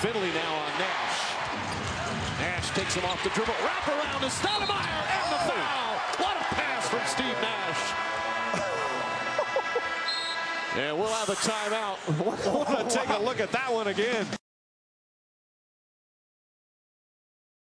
Finley now on Nash. Nash takes him off the dribble. Wrap around to Stoudemire and the foul. What a pass from Steve Nash. And we'll have a timeout. I want to take a look at that one again.